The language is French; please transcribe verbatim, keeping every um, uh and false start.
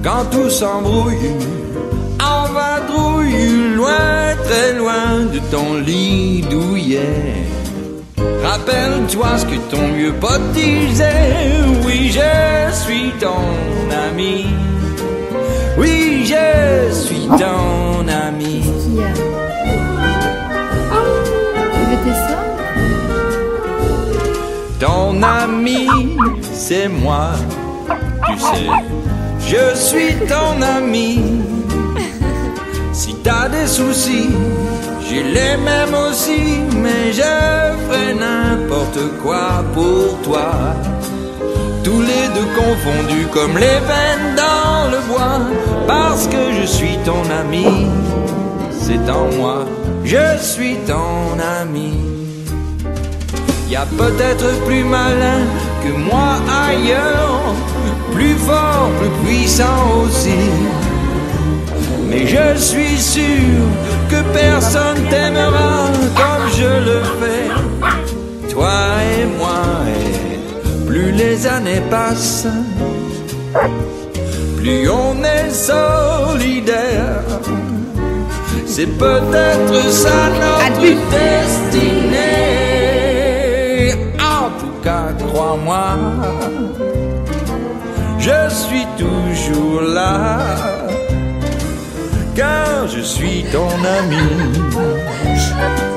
quand tout s'embrouille, en vadrouille, loin, très loin de ton lit douillet. Rappelle-toi ce que ton vieux pote disait. Oui, je suis ton ami. Oui, je suis ton ami. Qui a... Répétez ça. Ton ami, c'est moi. Tu sais, je suis ton ami. Si t'as des soucis, j'ai les mêmes aussi, mais je ferai n'importe quoi pour toi. Tous les deux confondus comme les veines dans le bois, parce que je suis ton ami, c'est en moi, je suis ton ami. Y a peut-être plus malin que moi ailleurs, plus fort, plus puissant aussi. Mais je suis sûr que personne t'aimera comme je le fais, toi et moi. Et plus les années passent, plus on est solidaire. C'est peut-être ça notre destinée. En tout cas, crois-moi, je suis toujours là, car je suis ton ami.